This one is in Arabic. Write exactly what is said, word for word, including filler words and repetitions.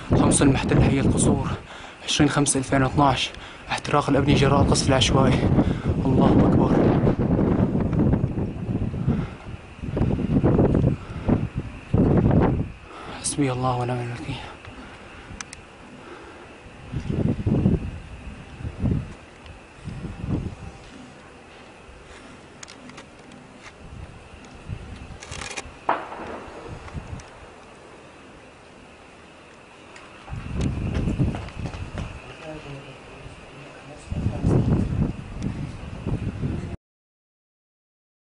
خمسة المحتل حي القصور، عشرين خمسة ألفين واثناشر. احتراق الأبنية جراء القصف العشوائي. الله أكبر. حسبي الله ونعم الوكيل.